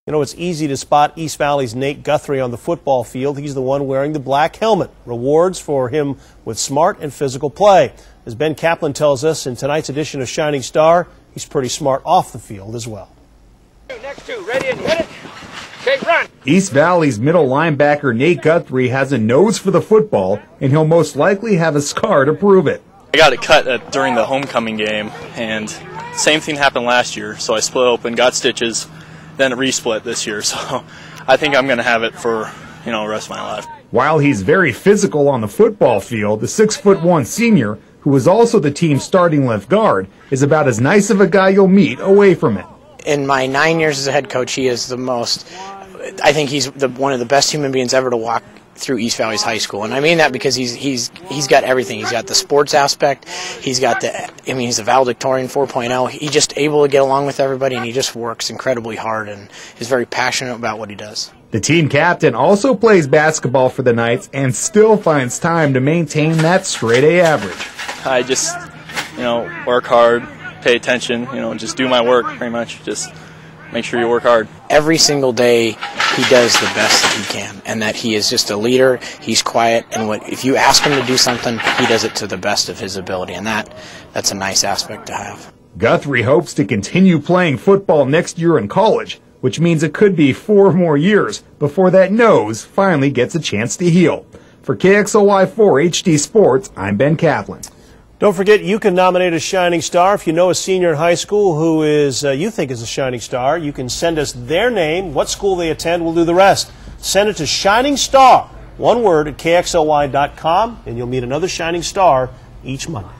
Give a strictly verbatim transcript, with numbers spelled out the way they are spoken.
You know, it's easy to spot East Valley's Nate Guthrie on the football field. He's the one wearing the black helmet. Rewards for him with smart and physical play. As Ben Kaplan tells us in tonight's edition of Shining Star, he's pretty smart off the field as well. Next two, ready and hit it. Okay, run. East Valley's middle linebacker Nate Guthrie has a nose for the football, and he'll most likely have a scar to prove it. I got it cut uh, during the homecoming game, and same thing happened last year. So I split open, got stitches, then it resplit this year. So I think I'm going to have it for, you know, the rest of my life. While he's very physical on the football field, the six foot one senior, who is also the team's starting left guard, is about as nice of a guy you'll meet away from it. In my nine years as a head coach, he is the most, I think he's the, one of the best human beings ever to walk through East Valley's high school. And I mean that because he's he's he's got everything. He's got the sports aspect. He's got the, I mean, he's a valedictorian four point oh. He's just able to get along with everybody, and he just works incredibly hard and is very passionate about what he does. The team captain also plays basketball for the Knights and still finds time to maintain that straight-A average. I just, you know, work hard, pay attention, you know, just do my work pretty much. Just make sure you work hard. Every single day he does the best that he can, and that he is just a leader. He's quiet, and what if you ask him to do something, he does it to the best of his ability, and that that's a nice aspect to have. Guthrie hopes to continue playing football next year in college, which means it could be four more years before that nose finally gets a chance to heal. For K X L Y four H D Sports, I'm Ben Kaplan. Don't forget, you can nominate a Shining Star. If you know a senior in high school who is uh, you think is a Shining Star, you can send us their name, what school they attend. We'll do the rest. Send it to Shining Star, one word, at K X L Y dot com, and you'll meet another Shining Star each month.